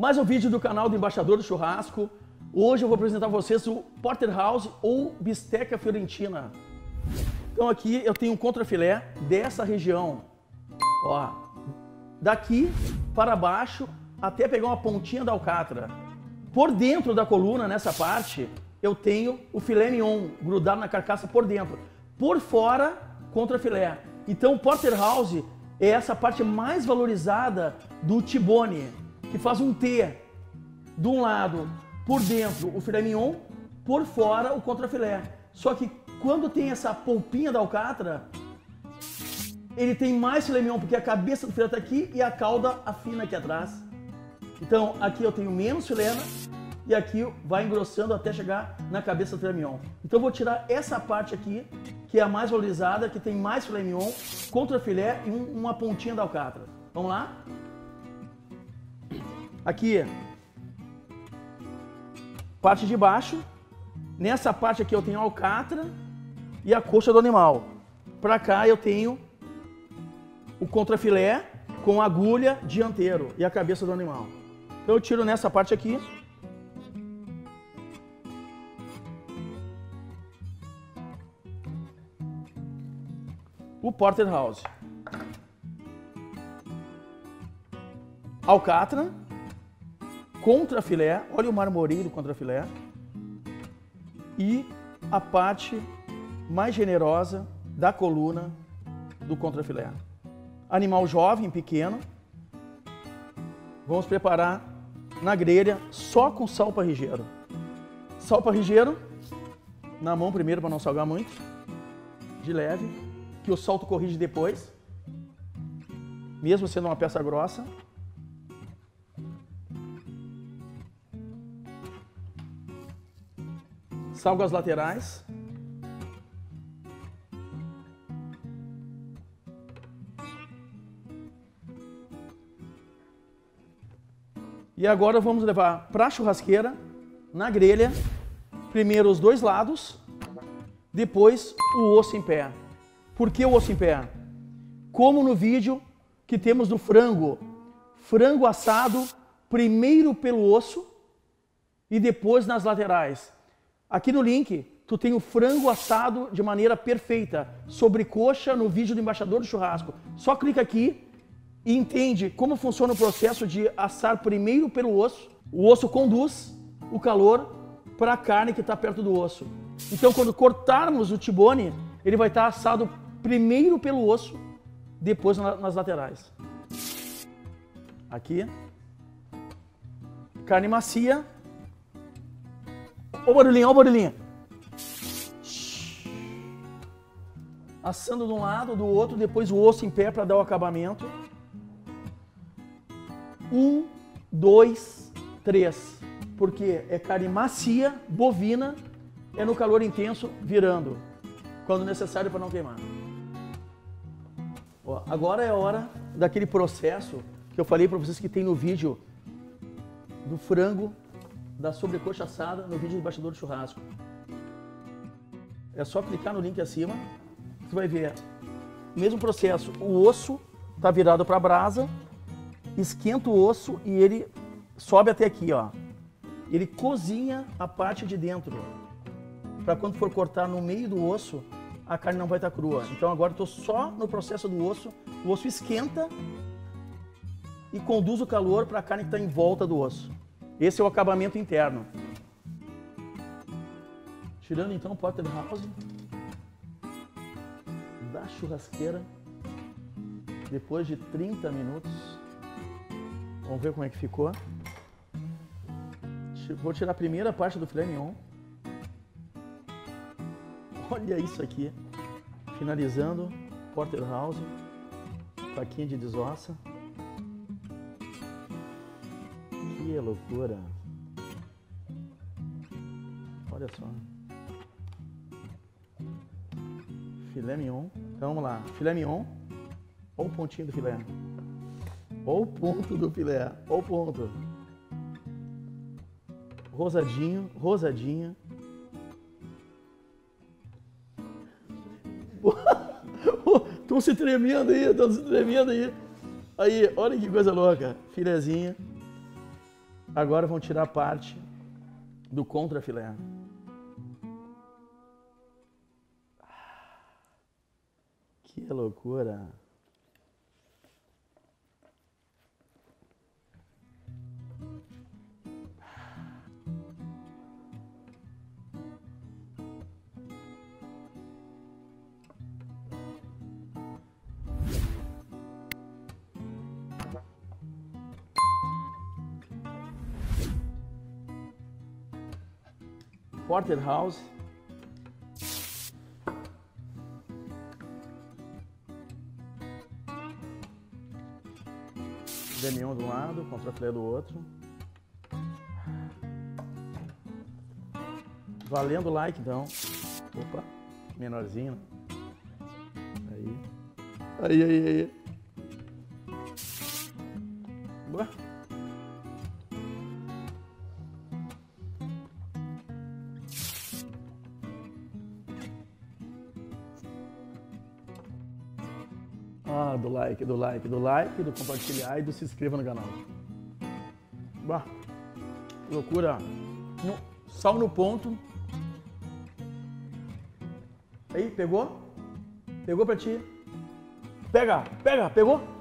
Mais um vídeo do canal do Embaixador do Churrasco. Hoje eu vou apresentar a vocês o Porterhouse ou bisteca fiorentina. Então aqui eu tenho um contrafilé dessa região, ó, daqui para baixo até pegar uma pontinha da alcatra. Por dentro da coluna, nessa parte, eu tenho o filé mignon grudado na carcaça por dentro. Por fora, contrafilé. Então o Porterhouse é essa parte mais valorizada do T-bone, que faz um T. De um lado, por dentro, o filé mignon, por fora, o contrafilé. Só que quando tem essa polpinha da alcatra, ele tem mais filé mignon, porque a cabeça do filé está aqui e a cauda afina aqui atrás. Então, aqui eu tenho menos filé e aqui vai engrossando até chegar na cabeça do filé mignon. Então, eu vou tirar essa parte aqui, que é a mais valorizada, que tem mais filé mignon, contrafilé e uma pontinha da alcatra. Vamos lá? Aqui, parte de baixo. Nessa parte aqui eu tenho a alcatra e a coxa do animal. Para cá eu tenho o contrafilé com a agulha dianteiro e a cabeça do animal. Então eu tiro nessa parte aqui. O Porterhouse. Alcatra, contrafilé, olha o marmoreio do contrafilé. E a parte mais generosa da coluna do contrafilé. Animal jovem, pequeno. Vamos preparar na grelha só com sal parrigeiro. Sal parrigeiro na mão primeiro para não salgar muito. De leve, que o sal tu corrige depois. Mesmo sendo uma peça grossa. Salgo as laterais. E agora vamos levar para a churrasqueira, na grelha, primeiro os dois lados, depois o osso em pé. Por que o osso em pé? Como no vídeo que temos do frango. Frango assado, primeiro pelo osso e depois nas laterais. Aqui no link, tu tem o frango assado de maneira perfeita, sobrecoxa no vídeo do Embaixador do Churrasco. Só clica aqui e entende como funciona o processo de assar primeiro pelo osso. O osso conduz o calor para a carne que está perto do osso. Então, quando cortarmos o T-bone, ele vai estar assado primeiro pelo osso, depois nas laterais. Aqui. Carne macia. Ó o barulhinho, ó o barulhinho. Assando de um lado, do outro, depois o osso em pé para dar o acabamento. 1, 2, 3. Porque é carne macia, bovina, é no calor intenso, virando. Quando necessário para não queimar. Ó, agora é a hora daquele processo que eu falei para vocês que tem no vídeo do frango, da sobrecoxa assada, no vídeo do Embaixador do Churrasco. É só clicar no link acima, você vai ver o mesmo processo. O osso está virado para a brasa, esquenta o osso e ele sobe até aqui, ó. Ele cozinha a parte de dentro, para quando for cortar no meio do osso, a carne não vai estar crua. Então agora estou só no processo do osso, o osso esquenta e conduz o calor para a carne que está em volta do osso. Esse é o acabamento interno. Tirando então o Porterhouse da churrasqueira, depois de 30 minutos. Vamos ver como é que ficou. Vou tirar a primeira parte do filé mignon. Olha isso aqui. Finalizando, Porterhouse, faquinha de desossa. Que loucura! Olha só. Filé mignon. Então vamos lá. Filé mignon. Olha o pontinho do filé. Olha o ponto do filé. Olha o ponto. Rosadinho, rosadinha. Estão se tremendo aí, estão se tremendo aí. Aí, olha que coisa louca. Filezinho. Agora vamos tirar a parte do contrafilé. Que loucura! Porterhouse. Demion de um lado, contrafilé do outro. Valendo o like então. Opa, menorzinho. Aí. Aí. Boa. Ah, do like, do compartilhar e do se inscreva no canal. Bah, loucura. Sal no ponto. Aí, pegou? Pegou pra ti. Pega, pegou?